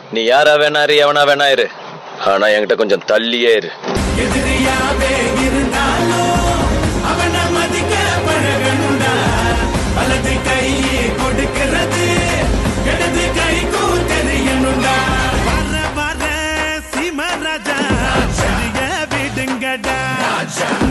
நீ யாரா வேணா இரு, எவனா வேணா இரு, ஆனா என்கிட்ட கொஞ்சம் தள்ளியே இரு. எதிரியாவே இருந்தாலும் அவனை மதிக்க பழகணும்டா. வலது கை கொடுக்கிறது இடது கைக்கும் தெரியணும்டா. வர வர சிமராஜா விடுங்கடா.